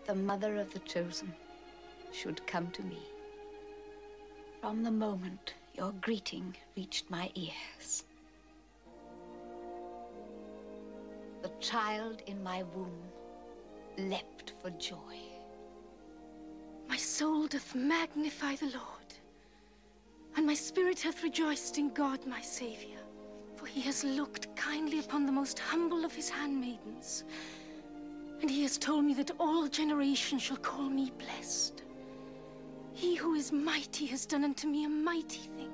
the mother of the chosen should come to me. From the moment your greeting reached my ears, the child in my womb leapt for joy. My soul doth magnify the Lord, and my spirit hath rejoiced in God my Saviour. For he has looked kindly upon the most humble of his handmaidens, and he has told me that all generations shall call me blessed. He who is mighty has done unto me a mighty thing.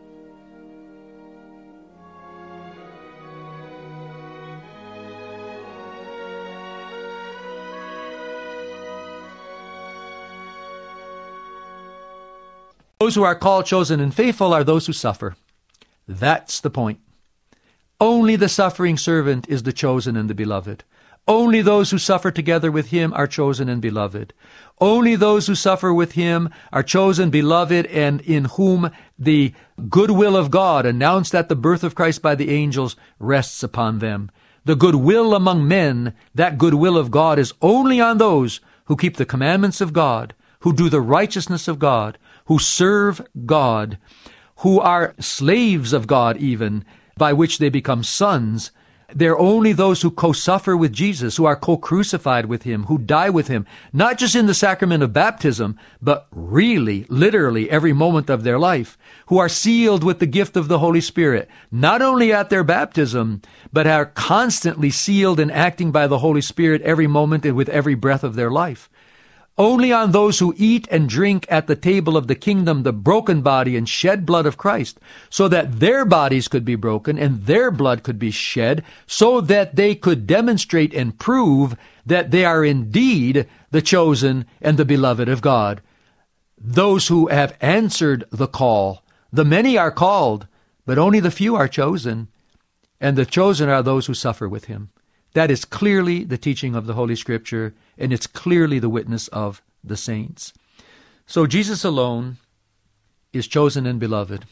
Those who are called, chosen, and faithful are those who suffer. That's the point. Only the suffering servant is the chosen and the beloved. Only those who suffer together with him are chosen and beloved. Only those who suffer with him are chosen, beloved, and in whom the goodwill of God, announced at the birth of Christ by the angels, rests upon them. The goodwill among men, that goodwill of God, is only on those who keep the commandments of God, who do the righteousness of God, who serve God, who are slaves of God even, by which they become sons. They're only those who co-suffer with Jesus, who are co-crucified with him, who die with him, not just in the sacrament of baptism, but really, literally, every moment of their life, who are sealed with the gift of the Holy Spirit, not only at their baptism, but are constantly sealed and acting by the Holy Spirit every moment and with every breath of their life. Only on those who eat and drink at the table of the kingdom the broken body and shed blood of Christ, so that their bodies could be broken and their blood could be shed, so that they could demonstrate and prove that they are indeed the chosen and the beloved of God. Those who have answered the call. The many are called, but only the few are chosen, and the chosen are those who suffer with him. That is clearly the teaching of the Holy Scripture, and it's clearly the witness of the saints. So Jesus alone is chosen and beloved.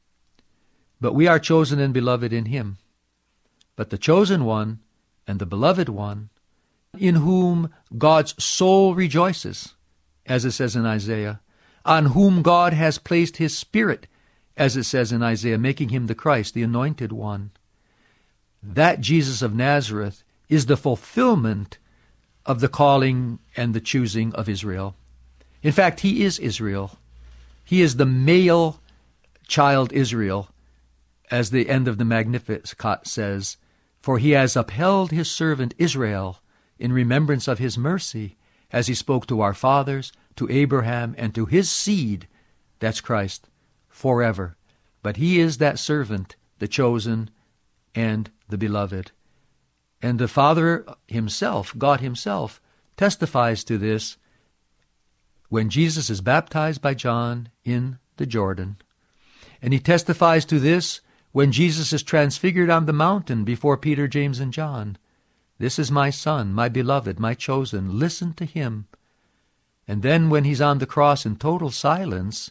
But we are chosen and beloved in him. But the chosen one and the beloved one, in whom God's soul rejoices, as it says in Isaiah, on whom God has placed his Spirit, as it says in Isaiah, making him the Christ, the anointed one. That Jesus of Nazareth is the fulfillment of the calling and the choosing of Israel. In fact, he is Israel. He is the male child Israel, as the end of the Magnificat says, for he has upheld his servant Israel in remembrance of his mercy, as he spoke to our fathers, to Abraham, and to his seed, that's Christ, forever. But he is that servant, the chosen and the beloved. And the Father himself, God himself, testifies to this when Jesus is baptized by John in the Jordan. And he testifies to this when Jesus is transfigured on the mountain before Peter, James, and John. This is my Son, my beloved, my chosen. Listen to him. And then when he's on the cross in total silence,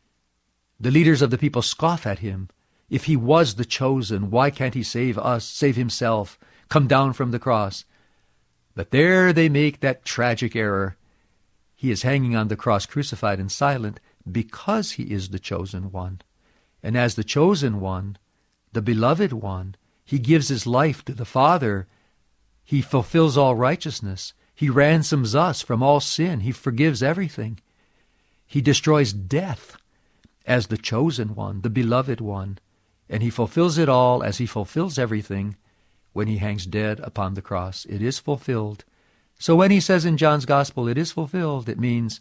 the leaders of the people scoff at him. If he was the chosen, why can't he save us, save himself, come down from the cross? But there they make that tragic error. He is hanging on the cross, crucified and silent, because he is the chosen one. And as the chosen one, the beloved one, he gives his life to the Father. He fulfills all righteousness. He ransoms us from all sin. He forgives everything. He destroys death as the chosen one, the beloved one. And he fulfills it all as he fulfills everything when he hangs dead upon the cross. It is fulfilled. So when he says in John's Gospel, it is fulfilled, it means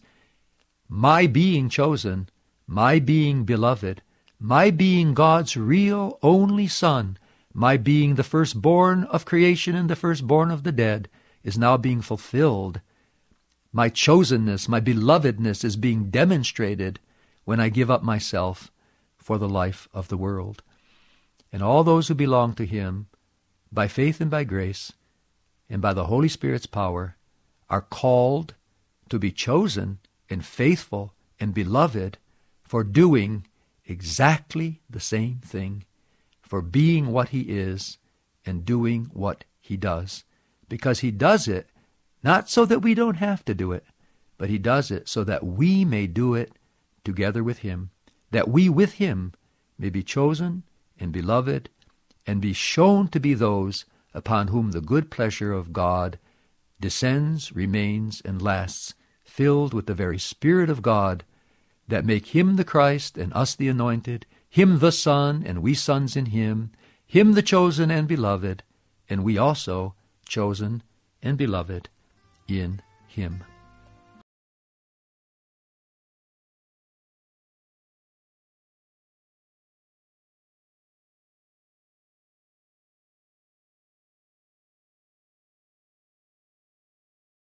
my being chosen, my being beloved, my being God's real only Son, my being the firstborn of creation and the firstborn of the dead, is now being fulfilled. My chosenness, my belovedness is being demonstrated when I give up myself for the life of the world. And all those who belong to him, by faith and by grace, and by the Holy Spirit's power, are called to be chosen and faithful and beloved for doing exactly the same thing, for being what he is and doing what he does. Because he does it not so that we don't have to do it, but he does it so that we may do it together with him, that we with him may be chosen and beloved and be shown to be those upon whom the good pleasure of God descends, remains, and lasts, filled with the very Spirit of God, that make him the Christ and us the anointed, him the Son and we sons in him, him the chosen and beloved, and we also chosen and beloved in him.